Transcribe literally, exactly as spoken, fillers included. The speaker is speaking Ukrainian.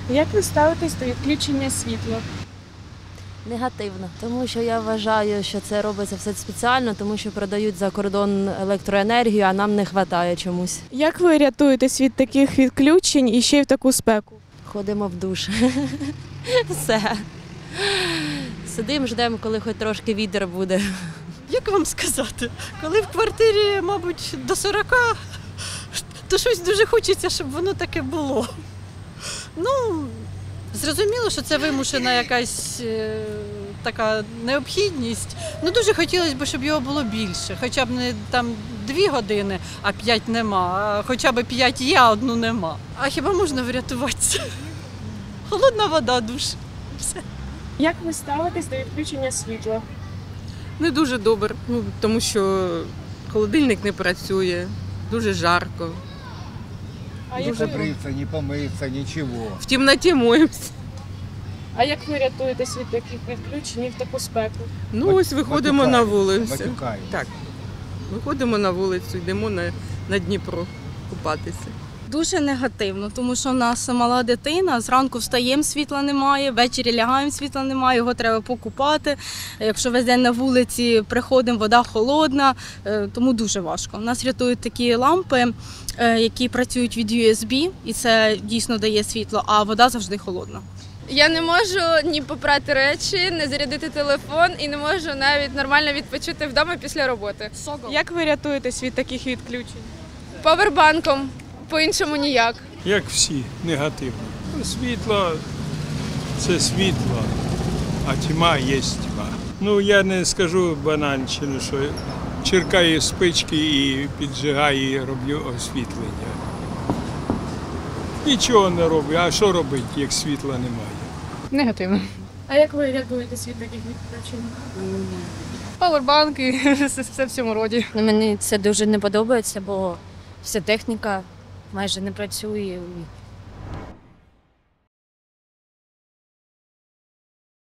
Як ви ставитесь до відключення світла? Негативно, тому що я вважаю, що це робиться все спеціально, тому що продають за кордон електроенергію, а нам не вистачає чомусь. Як ви рятуєтесь від таких відключень і ще й в таку спеку? Ходимо в душ. Все. Сидимо, ждемо, коли хоч трошки вітер буде. Як вам сказати, коли в квартирі, мабуть, до сорока, то щось дуже хочеться, щоб воно таке було. Ну, зрозуміло, що це вимушена якась е, така необхідність. Ну, дуже хотілося б, щоб його було більше. Хоча б не там дві години, а п'ять нема. А хоча б п'ять є, а одну нема. А хіба можна врятуватися? Холодна вода, душ. Все. Як ви ставитесь до відключення світла? Не дуже добре, ну, тому що холодильник не працює, дуже жарко. А Не як, ви, побриться, не помыться, ничего. В темноті моємося. а як ви рятуєтесь від таких відключень і в таку спеку? Ну ось виходимо на вулицю. Матюкають. Так, виходимо на вулицю, йдемо на, на Дніпро купатися. Дуже негативно, тому що в нас мала дитина, зранку встаємо, світла немає, ввечері лягаємо, світла немає, його треба покупати. Якщо весь день на вулиці приходимо, вода холодна, е, тому дуже важко. У нас рятують такі лампи, е, які працюють від ю ес бі, і це дійсно дає світло, а вода завжди холодна. Я не можу ні попрати речі, не зарядити телефон і не можу навіть нормально відпочити вдома після роботи. Як ви рятуєтесь від таких відключень? Павербанком, по-іншому ніяк. Як всі, негативно. Ну, світло – це світло, а тьма є тьма. Ну, я не скажу банальщину, що черкаю спички і піджигаю, і роблю освітлення. Нічого не роблю, а що робити, як світла немає? Негативно. А як ви рятуєтесь від таких відключень? Павербанки, все в цьому роді. Ну, мені це дуже не подобається, бо вся техніка майже не працює.